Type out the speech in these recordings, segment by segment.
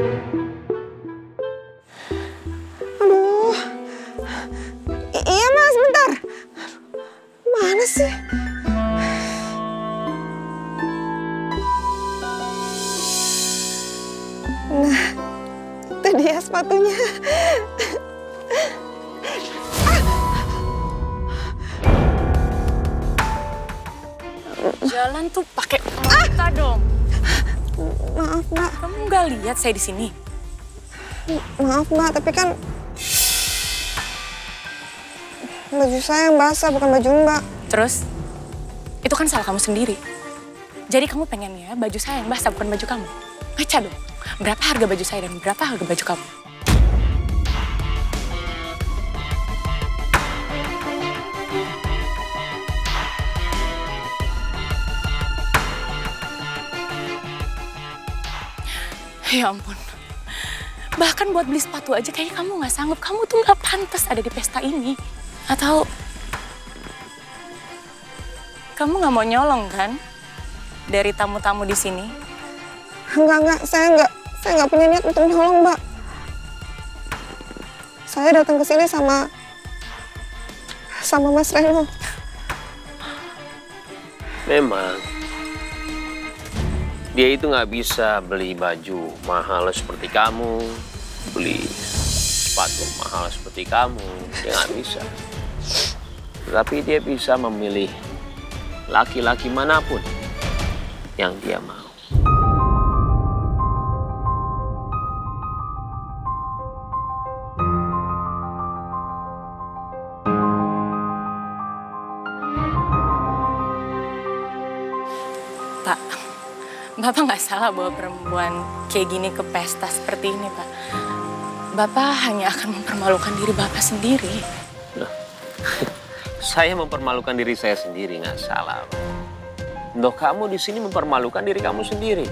Aduh. Iya Mas, bentar. Mana sih? Nah, itu dia sepatunya. Jalan tuh pakai mata dong. Maaf Mbak. Kamu nggak lihat saya di sini? Maaf Mbak, tapi kan baju saya yang basah, bukan baju Mbak. Terus? Itu kan salah kamu sendiri. Jadi kamu pengennya baju saya yang basah, bukan baju kamu. Ngaca dong. Berapa harga baju saya dan berapa harga baju kamu? Ya ampun. Bahkan buat beli sepatu aja kayaknya kamu nggak sanggup. Kamu tuh nggak pantas ada di pesta ini. Atau kamu nggak mau nyolong kan dari tamu-tamu di sini? Enggak, saya nggak punya niat untuk nyolong, Mbak. Saya datang ke sini sama Mas Reno. Memang dia itu nggak bisa beli baju mahal seperti kamu, beli sepatu mahal seperti kamu, dia nggak bisa. Tetapi dia bisa memilih laki-laki manapun yang dia mau. Pak, Bapak nggak salah bawa perempuan kayak gini ke pesta seperti ini, Pak. Bapak hanya akan mempermalukan diri Bapak sendiri. Loh, saya mempermalukan diri saya sendiri, nggak salah. Loh, kamu di sini mempermalukan diri kamu sendiri.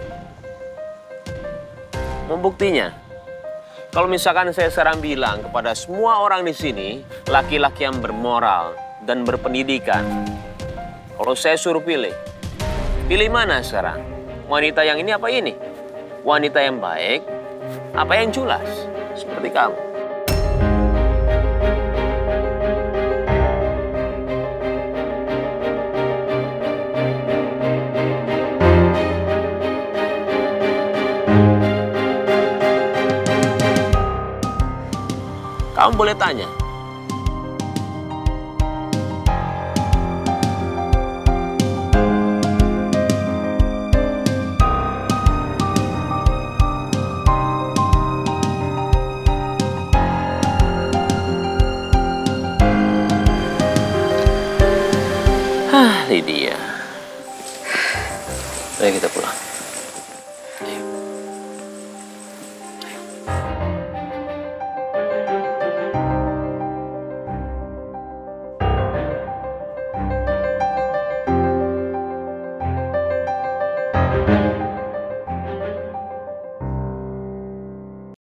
Membuktinya, kalau misalkan saya sekarang bilang kepada semua orang di sini, laki-laki yang bermoral dan berpendidikan, kalau saya suruh pilih mana sekarang? Wanita yang ini apa ini? Wanita yang baik, apa yang culas? Seperti kamu. Kamu boleh tanya. Lydia. Ayo kita pulang.